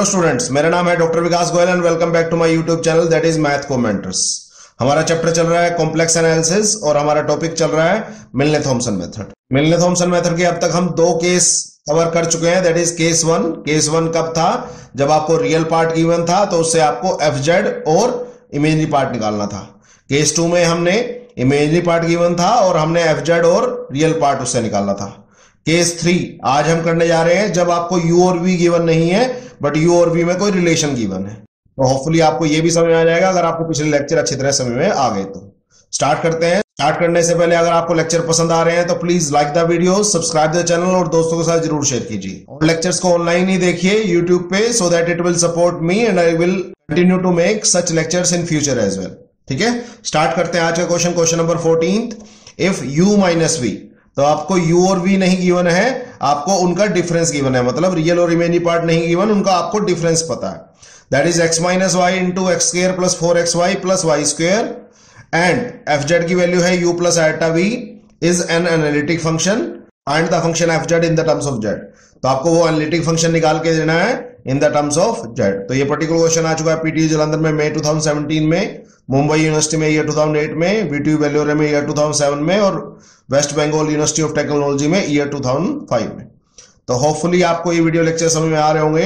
Hello students, मेरा नाम है doctor Vikas Goyal and welcome back to my YouTube channel that is math commenters. हमारा chapter चल रहा है कॉम्प्लेक्स एनालिसिस और हमारा टॉपिक चल रहा है मिलने-थॉमसन मेथड। मिलने-थॉमसन मेथड के अब तक हम दो केस कवर कर चुके हैं, that is case one. Case one कब था? जब आपको रियल पार्ट गिवन था तो उससे आपको एफजेड और इमेजिनरी पार्ट निकालना था। केस टू में हमने इमेजिनरी पार्ट गिवन था और हमने एफजेड और रियल पार्ट उससे निकालना था। केस थ्री आज हम करने जा रहे हैं जब आपको यू और वी गिवन नहीं है बट यू और वी में कोई रिलेशन गिवन है। तो होपफुली आपको ये भी समझ में आ जाएगा अगर आपको पिछले लेक्चर अच्छी तरह समझ में आ गए तो। स्टार्ट करते हैं। स्टार्ट करने से पहले अगर आपको लेक्चर पसंद आ रहे हैं तो please like the video, subscribe the channel और दोस्तों के साथ जरूर शेयर कीजिए। और लेक्चर्स को ऑनलाइन ही देखिए यूट्यूब पे so that it will support me and I will continue to make such lectures in future as well. ठीक है, स्टार्ट करते हैं आज का question. Question number 14, if u minus v, तो आपको u और v नहीं गिवन है, आपको उनका डिफरेंस गिवन है, मतलब रियल और इमेजिनरी पार्ट नहीं गिवन, उनका आपको डिफरेंस पता है। That is x minus y into x square plus 4xy plus y square and f z की वैल्यू है u plus iota v is an analytic function find the function f z in the terms of z. तो आपको वो analytic function निकाल के देना है in the terms of z. तो ये पर्टिकुलर क्वेश्चन आ चुका है पीटीयू जालंधर में मई 2017 में, मुंबई यूनिवर्सिटी में ईयर 2008 में, वीटीयू वेल्लोरे में ईयर 2007 में और west Bengal university of technology में ईयर 2005 में। तो होपफुली आपको ये वीडियो लेक्चर समझ में आ रहे होंगे।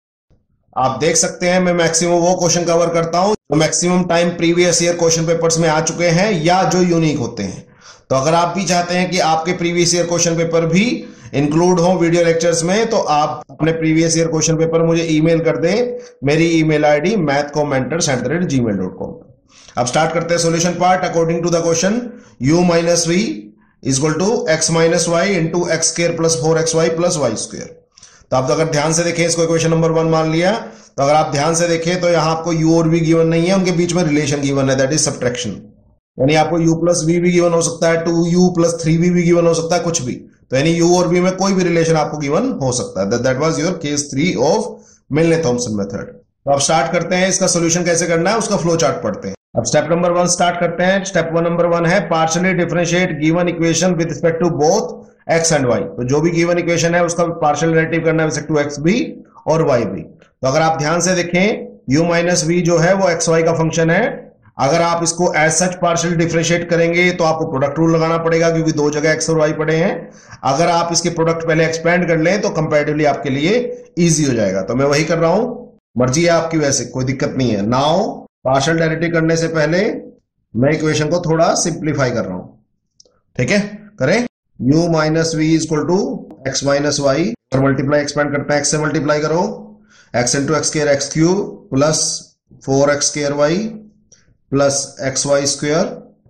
आप देख सकते हैं मैं मैक्सिमम वो क्वेश्चन कवर करता हूं जो maximum time previous year question papers में आ चुके हैं या जो यूनिक होते हैं। तो अगर आप भी चाहते हैं कि आपके प्रीवियस ईयर क्वेश्चन पेपर भी इंक्लूड हो वीडियो लेक्चर्स में तो आप अपने प्रीवियस ईयर क्वेश्चन पेपर मुझे ईमेल कर दें। मेरी ईमेल आईडी mathcommenters@gmail.com। अब स्टार्ट करते हैं solution part. According to the question u minus v is equal to x minus y into x square plus 4xy plus y square. तो आप अगर ध्यान से देखें इसको क्वेश्चन नंबर 1 मान लिया, तो अगर आप ध्यान से देखें तो यहां आपको u और v गिवन नहीं है, उनके बीच में रिलेशन गिवन है, दैट इज सब्ट्रैक्शन। यानी आपको u प्लस v भी गिवन हो सकता है, 2u प्लस 3v भी गिवन हो सकता है, कुछ भी। तो यानी u और v में कोई भी रिलेशन आपको गिवन हो सकता है। That was your case 3 of Milne Thomson method. तो अब स्टार्ट करते हैं, इसका सोल्यूशन कैसे करना है उसका फ्लो चार्ट पढ़ते हैं। अब स्टेप नंबर 1 स्टार्ट करते हैं। स्टेप नंबर 1 है partially differentiate given equation with respect to both x and y। तो जो भी गिवन इक्वेशन है उसका पार्शियल डेरिवेटिव करना है विद रिस्पेक्ट टू x भी और y भी। तो अगर आप ध्यान से देखें u माइनस वी जो है वो xy का फंक्शन है। अगर आप इसको एज सच पार्शियल डिफरेंशिएट करेंगे तो आपको प्रोडक्ट रूल लगाना पड़ेगा क्योंकि दो जगह x और y पड़े हैं। अगर आप इसके प्रोडक्ट पहले एक्सपेंड कर लें तो कंपैरेटिवली आपके लिए इजी हो जाएगा। तो मैं वही कर रहा हूं, मर्जी है आपकी, वैसे कोई दिक्कत नहीं है। नाउ पार्शियल डेरिवेटिव करने से पहले मैं इक्वेशन को थोड़ा सिंप्लीफाई कर रहा हूं। ठीक है, करें। u minus v is equal to x minus y और मल्टीप्लाई एक्सपेंड करते हैं, x से मल्टीप्लाई करो, x into x square x cube plus 4x square y plus x y square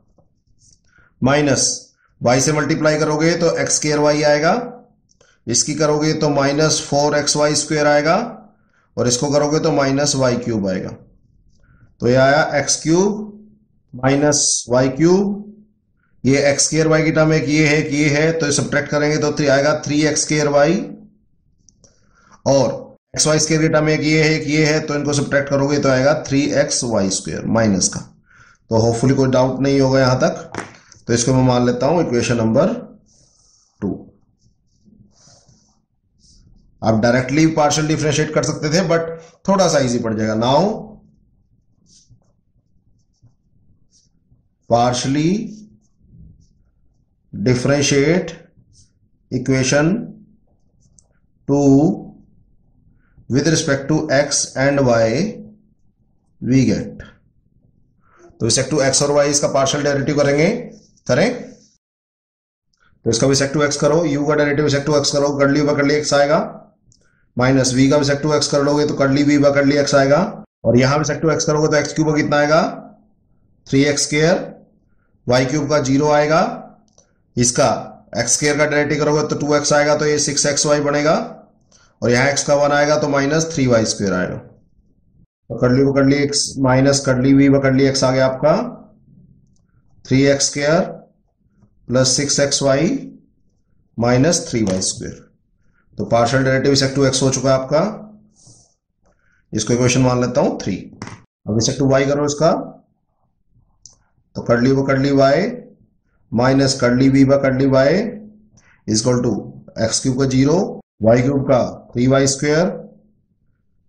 minus y से मल्टीप्लाई करोगे तो एक्स स्क्वायर वाई आएगा, इसकी करोगे तो माइनस 4xy स्क्वायर आएगा और इसको करोगे तो माइनस वाई क्यूब आएगा। तो ये आया x cube minus y cube, ये एक्स स्क्वायर वाई की टर्म एक ये है कि ये है, तो सब्ट्रैक्ट करेंगे तो 3 आएगा 3x स्क्वायर वाई और एक्स वाई स्क्वायर की टर्म एक ये है कि ये है, तो इनको सब्ट्रैक्ट करोगे तो आएगा 3xy स्क्वायर माइनस का। तो होपफुली कोई डाउट नहीं होगा यहां तक। तो इसको मैं मान लेता हूं इक्वेशन नंबर 2। आप डायरेक्टली पार्शियल डिफरेंशिएट कर सकते थे बट थोड़ा सा इजी पड़ जाएगा। Now partially differentiate equation 2 with respect to x and y we get. तो रिस्पेक्ट टू x और y इसका पार्शियल डेरिवेटिव करें। तो इसका रिस्पेक्ट टू x करो, u का डेरिवेटिव रिस्पेक्ट टू x करो, कर्ली u कर्ली x आएगा, माइनस v का रिस्पेक्ट टू x कर लोगे तो कर्ली v कर्ली x आएगा और यहां रिस्पेक्ट टू x करोगे तो x क्यूब का कितना आएगा 3x स्क्वायर, y क्यूब का 0 आएगा, इसका x स्क्वायर का डेरिवेटिव करोगे तो 2x आएगा, तो ये 6xy बनेगा और यहां x का 1 आएगा तो माइनस 3y स्क्वायर आएगा। तो curly v curly x minus curly v curly x आ गया आपका 3x square plus 6xy minus 3y square. तो partial derivative respect to x हो चुका है आपका, इसको इक्वेशन मान लेता हूं 3। अब रिस्पेक्ट टू y करो इसका, तो curly y minus curly v curly y is equal to x cube का 0, y क्यूब का 3y स्क्वायर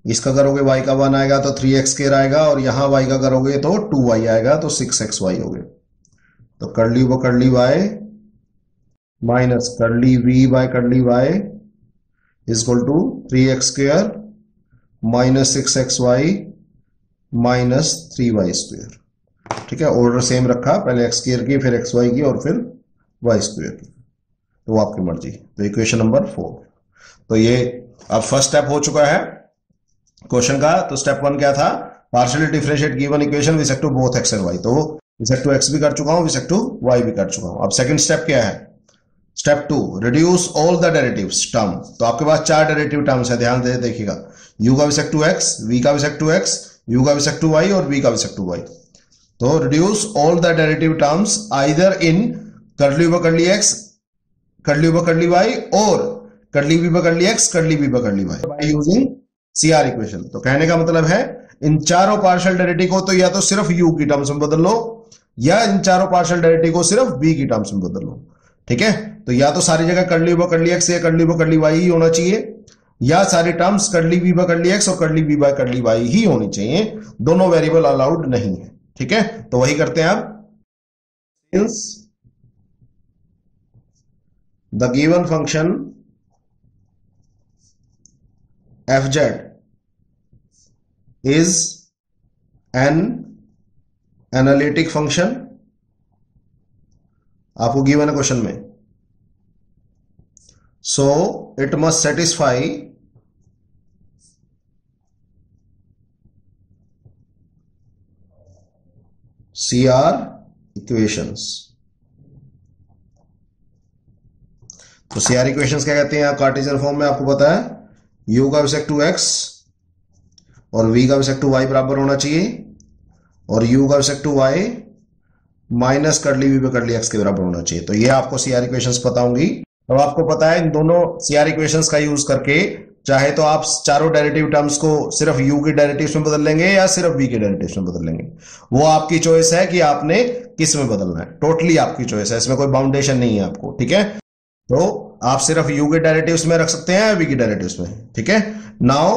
इसका करोगे y का 1 आएगा तो 3x² आएगा, और यहां y का करोगे तो 2y आएगा, तो 6xy हो गया। तो कर्ली व curly y minus curly v by curly y equal to 3x² minus 6xy minus 3y²। ठीक है, ऑर्डर सेम रखा, पहले x² की, फिर xy की, और फिर y² की, तो आपकी मर्जी। तो इक्वेशन नंबर 4। तो ये अब फर्स्ट स्टेप हो चुका है क्वेश्चन का। तो स्टेप 1 क्या था? Partially differentiate given equation with respect to both x and y। तो विद रिस्पेक्ट टू x भी कर चुका हूं, विद रिस्पेक्ट टू y भी कर चुका हूं। अब सेकंड स्टेप क्या है? Step 2, reduce all the derivatives term. तो आपके पास 4 डेरिवेटिव टर्म्स है, ध्यान दे देखिएगा। u का with respect to x, v का with respect to x, u का विद रिस्पेक्ट टू y और v का विद रिस्पेक्ट टू y। तो reduce all the derivative terms either in curly व कर्ली x, कर्ली व curly y, और curly v व curly x, curly v व curly y by using CR equation. तो कहने का मतलब है इन चारों पार्शियल डेरिवेटिव को तो या तो सिर्फ u की टर्म्स में बदल लो, या इन चारों पार्शियल डेरिवेटिव को सिर्फ v की टर्म्स में बदल लो। ठीक है, तो या तो सारी जगह कर्ली व कर्ली x या कर्ली व कर्ली y ही होना चाहिए, या सारी टर्म्स कर्ली v व कर्ली x और curly v by curly y ही होनी चाहिए। दोनों वेरिएबल अलाउड नहीं है। ठीक है, तो वही करते हैं आप। Since the given function fz is an analytic function, आपको गिवन है क्वेश्चन में, so it must satisfy CR equations। तो CR equations क्या कहते हैं? कार्टेशियन फॉर्म में आपको पता है u का विद रिस्पेक्ट टू x और v का विद रिस्पेक्ट टू y बराबर होना चाहिए, और u का with respect to y minus curly v पे कर्ली x के बराबर होना चाहिए। तो ये आपको CR इक्वेशंस पता होंगी। अब आपको पता है इन दोनों CR इक्वेशंस का यूज करके चाहे तो आप चारों डेरिवेटिव टर्म्स को सिर्फ u के डेरिवेटिव्स में बदल लेंगे या सिर्फ v के डेरिवेटिव्स में बदल लेंगे। वो आपकी चॉइस है कि आपने किस में बदलना है, टोटली आपकी चॉइस है, इसमें कोई बाउंडेशन नहीं है आपको। ठीक है, तो आप सिर्फ u के डेरिवेटिव्स में रख सकते हैं, v के डेरिवेटिव्स में। ठीक है, now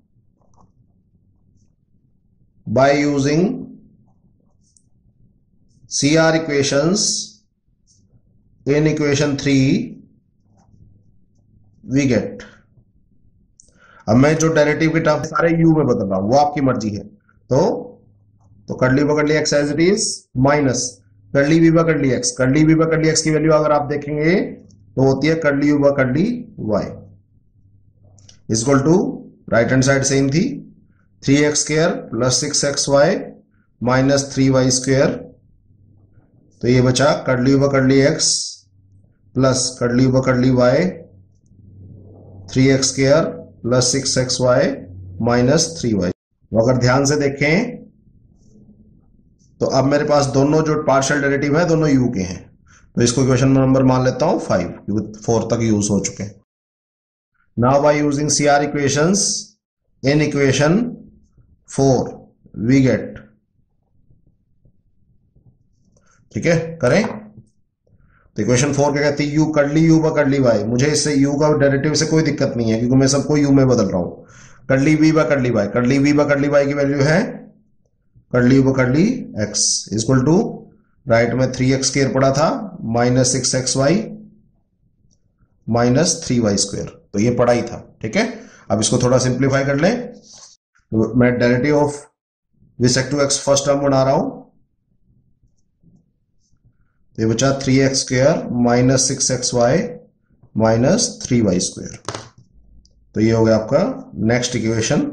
by using CR equations in equation 3 we get. अब मैं जो डेरिवेटिव के टर्म सारे u में बदल रहा हूं, वो आपकी मर्जी है। तो कर्ली व curly x as it is minus curly v व कर्ली x। कर्ली v व कर्ली x की वैल्यू अगर आप देखेंगे तो होती है कर्ली u व curly y equal to, right hand side same थी, 3x² plus 6xy minus 3y²। तो ये बचा कर्ली व कर्ली x प्लस कर्ली व curly y, 3x² plus 6xy minus 3y। तो अगर ध्यान से देखें तो अब मेरे पास दोनों जो पार्शियल डेरिवेटिव है दोनों u के हैं, तो इसको इक्वेशन नंबर मान लेता हूं 5, क्योंकि 4 तक यूज हो चुके हैं। Now by using CR equations in equation 4 we get. ठीक है, करें तो इक्वेशन 4 क्या कहती है? u कर्ली u व कर्ली y। मुझे इससे u का डेरिवेटिव से कोई दिक्कत नहीं है क्योंकि मैं सबको u में बदल रहा हूं। कर्ली v व कर्ली y, कर्ली v व कर्ली y की वैल्यू है कर्ली व curly x equal to, right में 3x² पड़ा था माइनस 6xy माइनस 3y²। तो ये पड़ा ही था। ठीक है, अब इसको थोड़ा सिंप्लीफाई कर लें। तो मैं derivative of with respect to x first term बना रहा हूं, तो ये बचा 3x² minus 6xy minus 3y²। तो ये हो गया आपका नेक्स्ट इक्वेशन,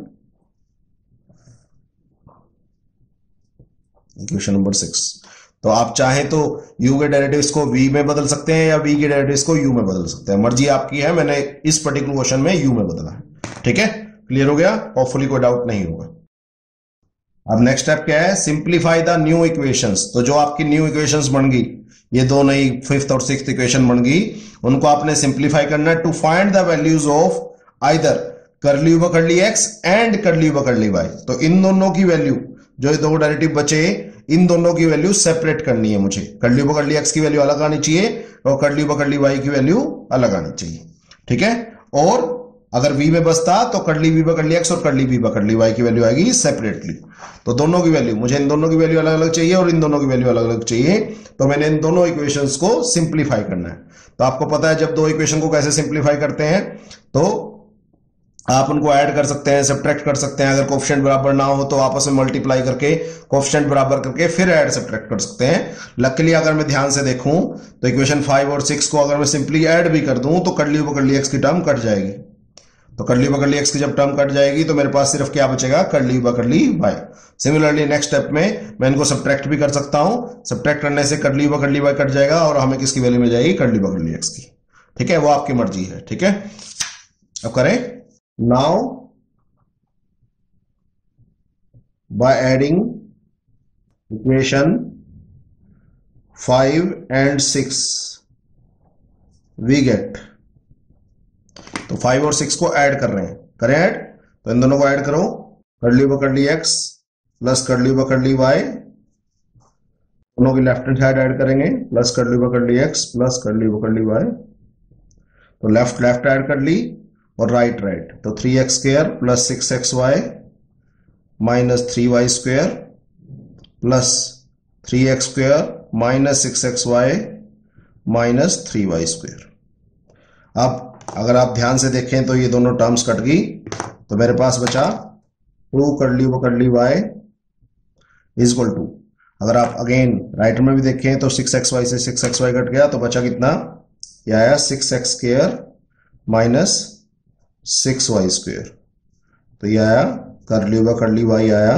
इक्वेशन नंबर 6। तो आप चाहे तो u के डेरिवेटिव्स को v में बदल सकते हैं या v के डेरिवेटिव्स को u में बदल सकते हैं, मर्जी आपकी है। मैंने इस पर्टिकुलर क्वेश्चन में u में बदला है। ठीक है, क्लियर हो गया? होपफुली कोई डाउट नहीं होगा। अब नेक्स्ट स्टेप क्या है? Simplify the new equations. तो जो आपकी न्यू इक्वेशंस बन गई, ये दो नई 5th और 6th इक्वेशन बन गई, उनको आपने सिंप्लीफाई करना है to find the values of either curly व कर्ली x एंड कर्ली व कर्ली y। तो इन दोनों की वैल्यू, जो दो डेरिवेटिव बचे, इन दोनों की वैल्यू सेपरेट करनी है मुझे। कर्ली व कर्ली x की वैल्यू अलग आनी चाहिए और कर्ली व कर्ली y की वैल्यू अलग आनी चाहिए। ठीक है, और अगर v में बसता तो कर्ली v कर्ली x और कर्ली v कर्ली y की वैल्यू आएगी सेपरेटली। तो दोनों की वैल्यू, मुझे इन दोनों की वैल्यू अलग अलग चाहिए और इन दोनों की वैल्यू अलग अलग चाहिए, तो मैंने इन दोनों इक्वेशंस को सिंप्लीफाई करना है। तो आपको पता है जब दो इक्वेशन को कैसे सिंप्लीफाई करते हैं, तो आप उनको ऐड कर सकते हैं, सब्ट्रैक्ट कर सकते हैं। अगर कोएफिशिएंट बराबर ना हो तो आपस में मल्टीप्लाई करके कोएफिशिएंट बराबर करके फिर ऐड सब्ट्रैक्ट कर सकते हैं। लकीली अगर मैं ध्यान से देखूं तो इक्वेशन 5 और 6 को अगर मैं सिंपली ऐड भी कर दूं तो कर्ली कर्ली x की टर्म कट जाएगी। तो कर्ली कर्ली x की जब टर्म कट जाएगी तो मेरे पास सिर्फ क्या बचेगा, curly curly y। Similarly next step में मैं इनको सब्ट्रैक्ट भी कर सकता हूं। सब्ट्रैक्ट करने से कर्ली कर्ली y कट जाएगा और हमें किसकी वैल्यू मिल जाएगी, कर्ली कर्ली x की। ठीक है, वो आपकी मर्जी है। ठीक है, अब करें। Now by adding equation 5 and 6 we get, तो 5 और 6 को ऐड कर रहे हैं, करें ऐड। तो इन दोनों को ऐड करो, curly curly x plus curly curly y, दोनों की लेफ्ट हैंड साइड ऐड करेंगे, plus curly curly x plus curly curly y। तो लेफ्ट लेफ्ट ऐड कर ली और राइट राइट, तो 3x square plus 6xy minus 3y square plus 3x square minus 6xy minus 3y square. अब अगर आप ध्यान से देखें तो ये दोनों टर्म्स कट गई, तो मेरे पास बचा 2 curly y is equal to, अगर आप अगेन राइट में भी देखें तो 6xy से 6xy कट गया, तो बचा कितना, यह आया 6x square minus 6y square. तो यह आया कर्ली y आया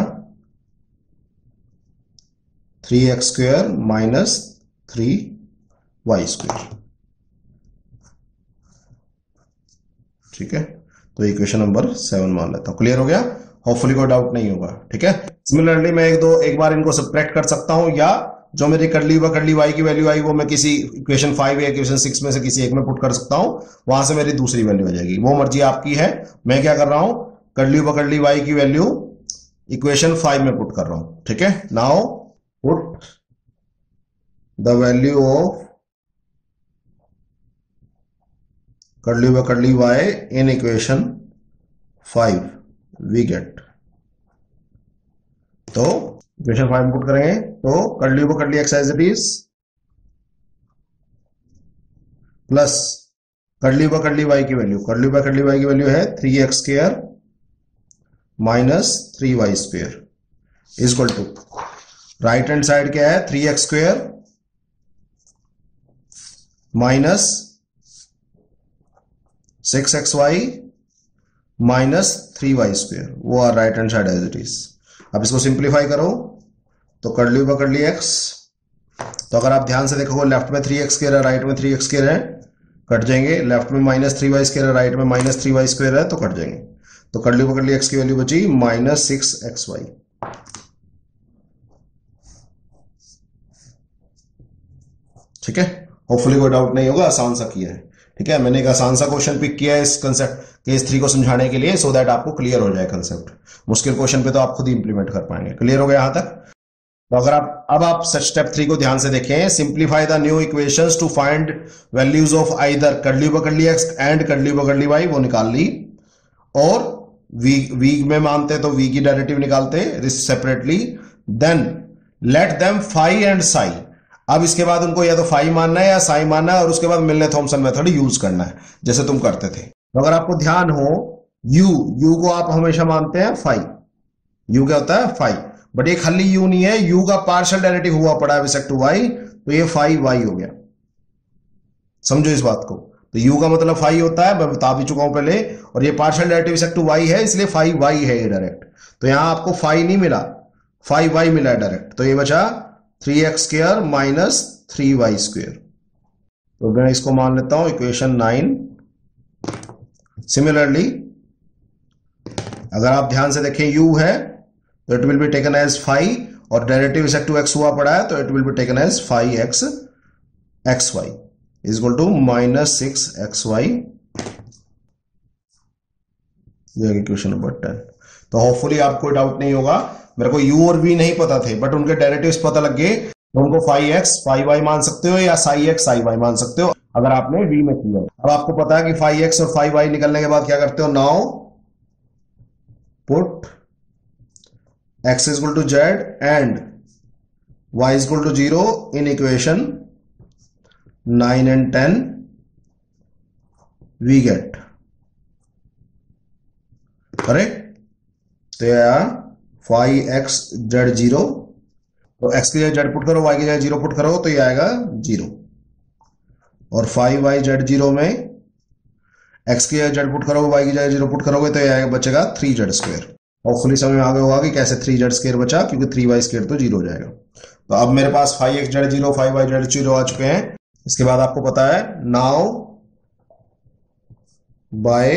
3x square minus 3y square. ठीक है, तो इक्वेशन नंबर 7 मान लेता हूं। क्लियर हो गया, होपफुली कोई डाउट नहीं होगा। ठीक है, सिमिलरली मैं एक बार इनको सब्ट्रैक्ट कर सकता हूं, या जो मेरी कर्ली y की वैल्यू आई वो मैं किसी इक्वेशन 5 या इक्वेशन 6 में से किसी एक में पुट कर सकता हूं, वहां से मेरी दूसरी वैल्यू आ जाएगी। वो मर्जी आपकी है। मैं क्या कर रहा हूं, कर्ली y की वैल्यू इक्वेशन 5 में पुट कर रहा हूं। ठीक है, now put the value of curly y in equation 5 we get. तो इक्वेशन 5 पुट करेंगे तो curly x as it is plus curly y की वैल्यू, कर्ली y की वैल्यू है 3x square minus 3y square is equal to, right hand side क्या है, 3x square minus 6xy minus 3y square, वो are right hand side as it is. अब इसको simplify करो तो कर्ली x, तो अगर आप ध्यान से देखोगे लेफ्ट में 3x स्क्वायर है, राइट में 3x स्क्वायर है, कट जाएंगे। लेफ्ट में माइनस 3y स्क्वायर है, राइट में माइनस 3y स्क्वायर है, तो कट जाएंगे। तो कर्ली x की वैल्यू बची माइनस 6xy। ठीक है, होपफुली कोई डाउट नहीं होगा, आसान सा किया है। ठीक है, मैंने एक आसान सा क्वेश्चन पिक किया है इस कंसेप्ट केस 3 को समझाने के लिए, सो दैट आपको क्लियर हो जाए कंसेप्ट। मुश्किल क्वेश्चन पे तो आप खुद ही इंप्लीमेंट कर पाएंगे। क्लियर हो गया यहां तक? तो अगर आप स्टेप 3 को ध्यान से देखें, simplify the new equations to find values of either curly x and curly y, वो निकाल ली। और v में मानते तो v की डेरिवेटिव निकालते separately, then let them phi and psi. अब इसके बाद उनको या तो फाई मानना है या साई मानना है, और उसके बाद मिलने थॉमसन मेथड यूज करना है जैसे तुम करते थे। तो अगर आपको ध्यान हो, u को आप हमेशा मानते हैं फाई, u क्या होता है फाई, बट ये खाली u नहीं है, u का पार्शियल डेरिवेटिव हुआ पड़ा है विद रिस्पेक्ट टू y, तो ये फाई y हो गया। समझो इस बात को, तो u का मतलब फाई होता है, मैं बता भी चुका हूं पहले, और ये partial derivative with respect to y है, इसलिए फाई y है ये डायरेक्ट। तो यहां आपको फाई नहीं मिला, फाई y मिला है डायरेक्ट, तो ये बचा 3x square minus 3y square. तो मैं इसको मान लेता हूं इक्वेशन 9। सिमिलरली अगर आप ध्यान से देखें u है तो it will be taken as phi, और derivative with respect to x हुआ पड़ा है, तो it will be taken as phi x xy is equal to minus 6xy। ये इक्वेशन नंबर 10। तो होपफुली आपको डाउट नहीं होगा। मेरे को u और v नहीं पता थे, बट उनके डेरिवेटिव्स पता लग गए। तो उनको फाई एक्स फाई वाई मान सकते हो या साई एक्स साई वाई मान सकते हो अगर आपने वी में किया। अब आपको पता है कि फाई एक्स और फाई वाई निकलने के बाद क्या करते हो, now put x is equal to z and y is equal to 0 in equation 9 and 10 we get correct. तो यह फाई एक्स जेड 0, तो x की जगह z पुट करो, y की जगह 0 पुट करो तो ये आएगा 0, और फाई वाई जेड 0 में x की जगह z पुट करोगे, y की जगह 0 पुट करोगे तो ये आएगा बचेगा 3z स्क्वायर। होपफुली समझ में आ गया होगा कि कैसे 3z स्क्वायर बचा, क्योंकि 3y स्क्वायर तो 0 हो जाएगा। तो अब मेरे पास phi x z 0 phi y z 0 आ चुके हैं। इसके बाद आपको पता है now by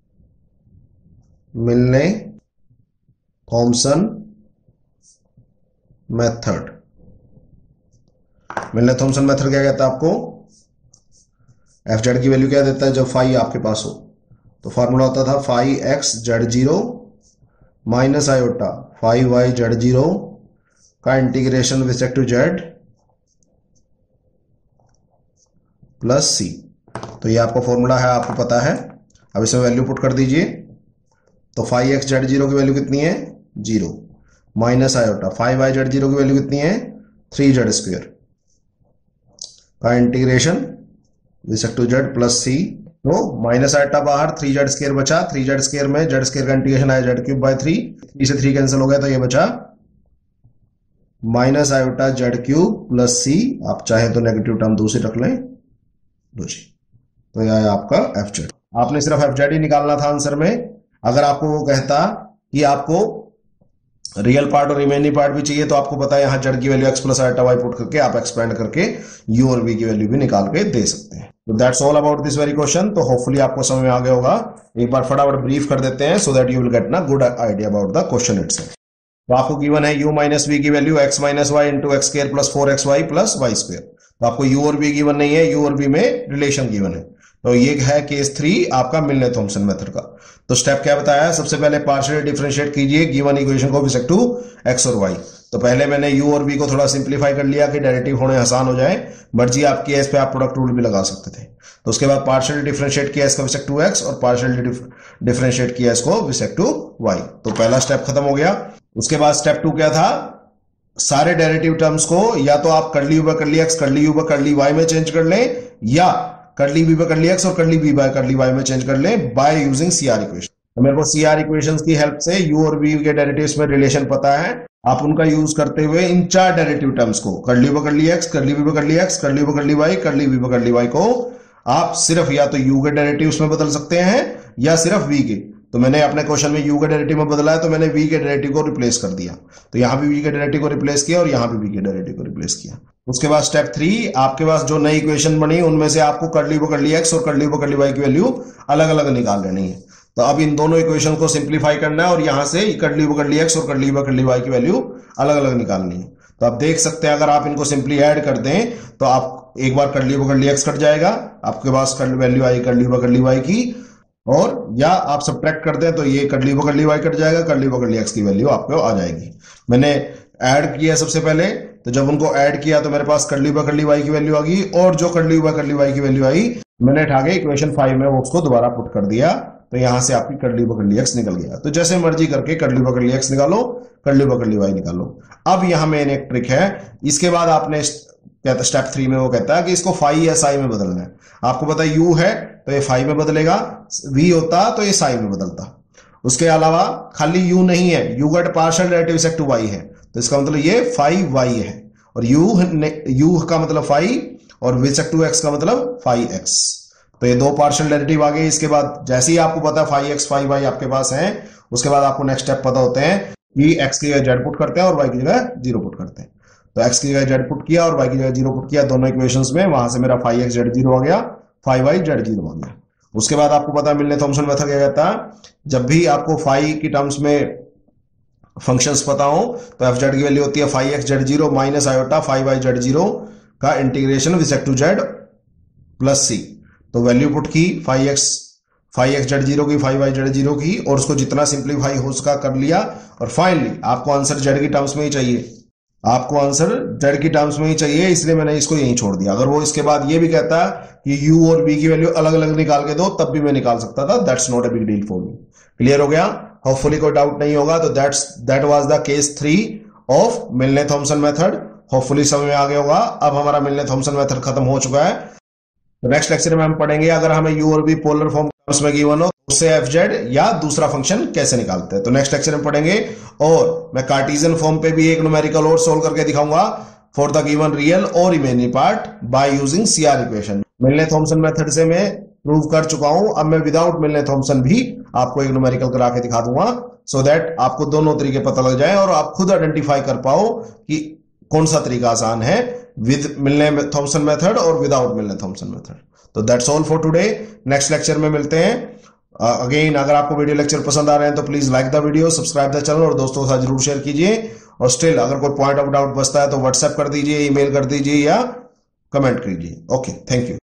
Milne Thomson method. Milne Thomson method क्या कहता है आपको, एफ जेड की वैल्यू क्या देता है जब फाई आपके पास हो, तो फॉर्मूला होता था phi x z 0 minus iota phi y z 0 का integration with respect to z plus c. तो ये आपका फॉर्मूला है, आपको पता है। अब इसमें वैल्यू पुट कर दीजिए, तो फाई एक्स जेड 0 की वैल्यू कितनी है 0, minus iota phi y z 0 की वैल्यू कितनी है 3z स्क्वायर का integration with respect to z plus c. तो माइनस आयोटा बाहर, 3z स्क्वायर बचा, 3z स्क्वायर में जेड स्क्वायर का इंटीग्रेशन आया जेड क्यूब बाय 3, 3 से 3 कैंसिल हो गया तो ये बचा minus iota z cube plus c. आप चाहे तो नेगेटिव टर्म दूसरी रख लें, दूसरी। तो यह है आपका एफ जेड। आपने सिर्फ एफ जेड ही निकालना था आंसर में। अगर आपको वो कहता कि आपको रियल पार्ट और रिमेनिंग पार्ट भी चाहिए, तो आपको पता है यहां जेड की value x plus iota y put करके आप एक्सपेंड करके यू और वी की वैल्यू भी निकाल के दे सकते हैं। तो that's all about this very question. तो होपफुली आपको समझ में आ गया होगा। एक बार फटाफट ब्रीफ कर देते हैं so that you will get ना good idea about the question itself. तो आपको गिवन है u माइनस वी की value x minus y into x square plus 4xy plus y square. तो आपको u और v गिवन नहीं है, u और v में रिलेशन गिवन है। तो ये है केस 3 आपका मिलने थॉमसन मेथड का। तो स्टेप क्या बताया है, सबसे पहले पार्शियली डिफरेंशिएट कीजिए गिवन इक्वेशन को विद रिस्पेक्ट टू x और y। तो पहले मैंने u और v को थोड़ा सिंप्लीफाई कर लिया कि डेरिवेटिव होने आसान हो जाए। मर्जी आपकी है, इस पे आप प्रोडक्ट रूल भी लगा सकते थे। तो उसके बाद पार्शियली डिफरेंशिएट किया इसको विद रिस्पेक्ट टू x और पार्शियली डिफरेंशिएट किया इसको विद रिस्पेक्ट टू y। तो पहला स्टेप खत्म हो गया। उसके बाद स्टेप 2 क्या था, सारे डेरिवेटिव टर्म्स को या तो आप curly u by curly x curly u by curly y में चेंज कर लें, या curly v by curly x और curly v by curly y में चेंज कर लें बाय यूजिंग सीआर इक्वेशन। तो मेरे को सीआर इक्वेशंस की हेल्प से यू और वी के डेरिवेटिव्स में रिलेशन पता है। आप उनका यूज करते हुए इन 4 डेरिवेटिव टर्म्स को curly by curly x curly v by curly x curly by curly y curly v by curly y को आप सिर्फ या तो यू के डेरिवेटिव्स में बदल सकते हैं या सिर्फ वी के। तो मैंने अपने क्वेश्चन में u के डेरिवेटिव में बदला है, तो मैंने v के डेरिवेटिव को रिप्लेस कर दिया। तो यहां भी v के डेरिवेटिव को रिप्लेस किया और यहां भी v के डेरिवेटिव को रिप्लेस किया। उसके बाद स्टेप 3, आपके पास जो नई इक्वेशन बनी उनमें से आपको कर्ली बाय कर्ली x और कर्ली बाय कर्ली y की वैल्यू अलग अलग निकाल लेनी है। तो अब इन दोनों इक्वेशन को सिंप्लीफाई करना है और यहां से कर्ली बाय कर्ली x और कर्ली बाय कर्ली y की वैल्यू अलग अलग निकालनी है। तो आप देख सकते हैं अगर आप इनको सिंपली ऐड कर दें तो आप एक बार curly by curly x cut जाएगा, आपके पास वैल्यू आई कर्ली बाय कर्ली y की, और या आप सब्ट्रैक्ट कर दें तो ये curly by curly y cut जाएगा, कर्ली बाय कर्ली एक्स की वैल्यू आपको आ जाएगी। मैंने ऐड किया सबसे पहले, तो जब उनको ऐड किया तो मेरे पास कर्ली बाय कर्ली वाई की वैल्यू आ गई, और जो कर्ली बाय कर्ली वाई की वैल्यू आई मैंने उठा के इक्वेशन 5 में वो उसको दोबारा पुट कर दिया। तो यहां से आपकी कर्ली बाय कर्ली एक्स निकल गया। तो जैसे मर्जी करके कर्ली बाय कर्ली एक्स निकालो, कर्ली बाय कर्ली वाई निकालो। अब यहां मेन एक ट्रिक है, इसके बाद आपने स्टेप 3 में वो कहता है कि इसको फाई या साई में बदलना है। आपको पता है u है तो ये फाई में बदलेगा, v होता तो ये साई में बदलता। उसके अलावा खाली u नहीं है, u का partial derivative with respect to y है, तो इसका मतलब ये फाई y है, और u का मतलब फाई और विद रिस्पेक्ट टू x का मतलब फाई x। तो ये दो पार्शियल डेरिवेटिव आ गए। इसके बाद जैसे ही आपको पता है फाई x फाई y आपके पास है, उसके बाद आपको नेक्स्ट स्टेप पता होते हैं कि x की जगह z पुट करते हैं और y की जगह 0 पुट करते हैं। तो x की जगह z पुट किया और y की जगह 0 पुट किया दोनों इक्वेशंस में, वहां से मेरा फाई x z 0 आ गया, फाई y z 0 आ गया। उसके बाद आपको पता है मिलने थॉमसन मेथड क्या कहता है, जब भी आपको फाई की टर्म्स में फंक्शंस पता हो तो एफ जेड की वैल्यू होती है phi x z 0 minus iota phi y z 0 का integration with respect to z plus c. तो वैल्यू पुट की फाई x z 0 की फाई y z 0 की, और उसको जितना सिंप्लीफाई हो सका कर लिया, और फाइनली आपको आंसर z की टर्म्स में ही चाहिए आपको आंसर जेड की टर्म्स में ही चाहिए, इसलिए मैंने इसको यहीं छोड़ दिया। अगर वो इसके बाद ये भी कहता है कि यू और बी की वैल्यू अलग अलग निकाल के दो, तब भी मैं निकाल सकता था। That's not a big deal for me. Clear हो गया? होपफुली कोई डाउट नहीं होगा। तो that was the case 3 of Milne Thomson method. Hopefully समझ में आ गया होगा। अब हमारा मिलने थॉमसन मेथड खत्म हो चुका है। तो नेक्स्ट लेक्चर में हम पढ़ेंगे अगर हमें यू और बी पोलर फॉर्म टर्म्स में गिवन हो तो उससे एफ जेड या दूसरा फंक्शन कैसे निकालते हैं। तो नेक्स्ट लेक्चर में पढ़ेंगे। और मैं कार्टेशियन फॉर्म पे भी एक न्यूमेरिकल और सोल्व करके दिखाऊंगा फॉर द गिवन रियल और imaginary part by using CR equation. Milne Thomson method से मैं प्रूव कर चुका हूं। अब मैं विदाउट मिलने थॉमसन भी आपको एक न्यूमेरिकल करा के दिखा दूंगा, सो दैट आपको दोनों तरीके पता लग जाए और आप खुद आइडेंटिफाई कर पाओ कि कौन सा तरीका आसान है, विद मिलने थॉमसन मेथड और विदाउट मिलने थॉमसन मेथड। तो that's all for today. Next lecture में मिलते हैं। अगेन अगर आपको वीडियो लेक्चर पसंद आ रहे हैं तो please like the video, subscribe the channel और दोस्तों के साथ जरूर शेयर कीजिए। और स्टिल अगर कोई पॉइंट ऑफ डाउट बचता है तो व्हाट्सएप कर दीजिए, ईमेल कर दीजिए या कमेंट कीजिए। Okay, thank you.